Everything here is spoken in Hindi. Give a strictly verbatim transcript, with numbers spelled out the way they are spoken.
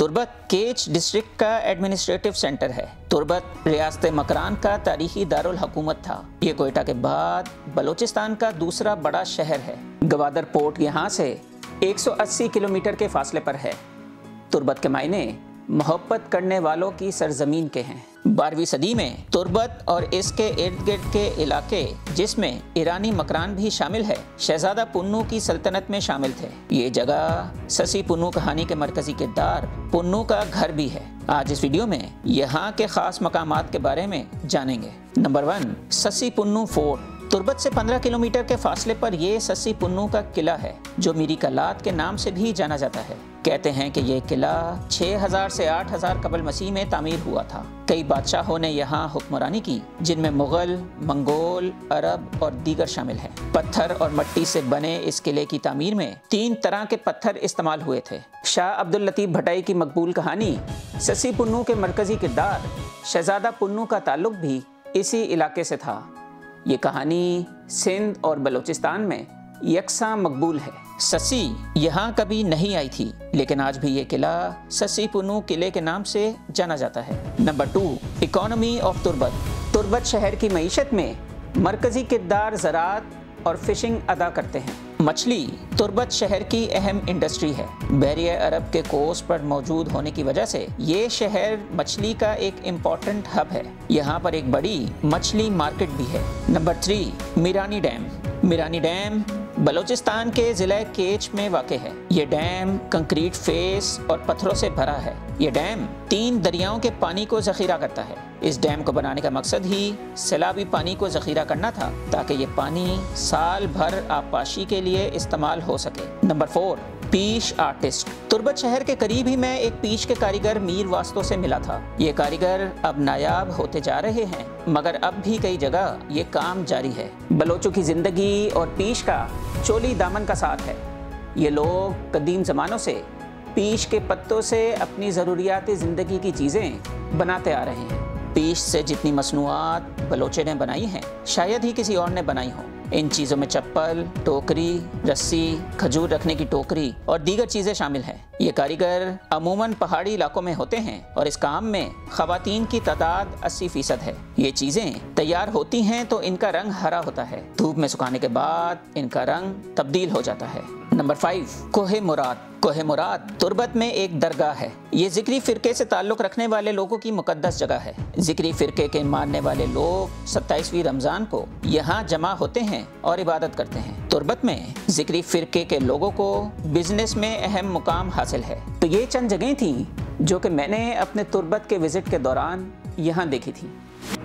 तुर्बत केच डिस्ट्रिक्ट का एडमिनिस्ट्रेटिव सेंटर है। तुर्बत रियासत मकरान का तारीखी दारुल हुकूमत था। ये कोयटा के बाद बलूचिस्तान का दूसरा बड़ा शहर है। गवादर पोर्ट यहाँ से एक सौ अस्सी किलोमीटर के फासले पर है। तुर्बत के मायने मोहब्बत करने वालों की सरजमीन के हैं। बारहवीं सदी में तुर्बत और इसके इर्द गिर्द के इलाके, जिसमें ईरानी मकरान भी शामिल है, शहजादा पुन्नू की सल्तनत में शामिल थे। ये जगह ससी पुन्नू कहानी के मरकजी किरदार पुन्नू का घर भी है। आज इस वीडियो में यहाँ के खास मकामात के बारे में जानेंगे। Number one, Sassi Punnu fort. Turbat से पंद्रह किलोमीटर के फासले पर ये ससी पुन्नू का किला है, जो मीरी कलात के नाम से भी जाना जाता है। कहते हैं कि ये किला छह हज़ार से आठ हज़ार कबल मसीह में तामीर हुआ था। कई बादशाहों ने यहाँ हुक्मरानी की, जिनमें मुगल, मंगोल, अरब और दीगर शामिल हैं। पत्थर और मिट्टी से बने इस किले की तामीर में तीन तरह के पत्थर इस्तेमाल हुए थे। शाह अब्दुल लतीफ भटाई की मकबूल कहानी ससी पुन्नू के मरकजी किरदार शहजादा पुन्नू का ताल्लुक भी इसी इलाके से था। ये कहानी सिंध और बलूचिस्तान में यकसा मकबूल है। ससी यहाँ कभी नहीं आई थी, लेकिन आज भी ये किला ससी पुन्नू किले के नाम से जाना जाता है। Number two, economy of Turbat. Turbat शहर की मईशत में मरकजी किरदार ज़राअत और फिशिंग अदा करते हैं। मछली तुर्बत शहर की अहम इंडस्ट्री है। बहरिया अरब के कोस्ट पर मौजूद होने की वजह से ये शहर मछली का एक इम्पोर्टेंट हब है। यहाँ पर एक बड़ी मछली मार्केट भी है। Number three, Mirani dam. Mirani dam Balochistan के ज़िला केच में वाक़ है। ये डैम कंक्रीट फेस और पत्थरों से भरा है। ये डैम तीन दरियाओं के पानी को ज़ख़ीरा करता है। इस डैम को बनाने का मकसद ही सैलाबी पानी को ज़ख़ीरा करना था, ताकि ये पानी साल भर आबपाशी के लिए इस्तेमाल हो सके। नंबर फोर, पीश आर्टिस्ट। तुर्बत शहर के करीब ही मैं एक पीश के कारीगर मीर वास्तों से मिला था। ये कारीगर अब नायाब होते जा रहे हैं, मगर अब भी कई जगह ये काम जारी है। बलोचों की ज़िंदगी और पीश का चोली दामन का साथ है। ये लोग कदीम ज़मानों से पीश के पत्तों से अपनी ज़रूरियात ज़िंदगी की चीज़ें बनाते आ रहे हैं। पीश से जितनी मसनूआत बलोचे ने बनाई हैं, शायद ही किसी और ने बनाई हो। इन चीज़ों में चप्पल, टोकरी, रस्सी, खजूर रखने की टोकरी और दीगर चीज़ें शामिल हैं। ये कारीगर अमूमन पहाड़ी इलाकों में होते हैं और इस काम में ख़वातीन की तादाद अस्सी फीसद है। ये चीज़ें तैयार होती हैं तो इनका रंग हरा होता है। धूप में सुखाने के बाद इनका रंग तब्दील हो जाता है। नंबर फाइव, कोहे मुराद। कोहे मुराद तुर्बत में एक दरगाह है। ये ज़िक्री फ़िरके से ताल्लुक़ रखने वाले लोगों की मुक़द्दस जगह है। ज़िक्री फ़िरके के मानने वाले लोग सत्ताईसवीं रमज़ान को यहाँ जमा होते हैं और इबादत करते हैं। तुर्बत में ज़िक्री फ़िरके के लोगों को बिजनेस में अहम मुकाम हासिल है। तो ये चंद जगहें थीं जो कि मैंने अपने तुर्बत के विज़िट के दौरान यहाँ देखी थी।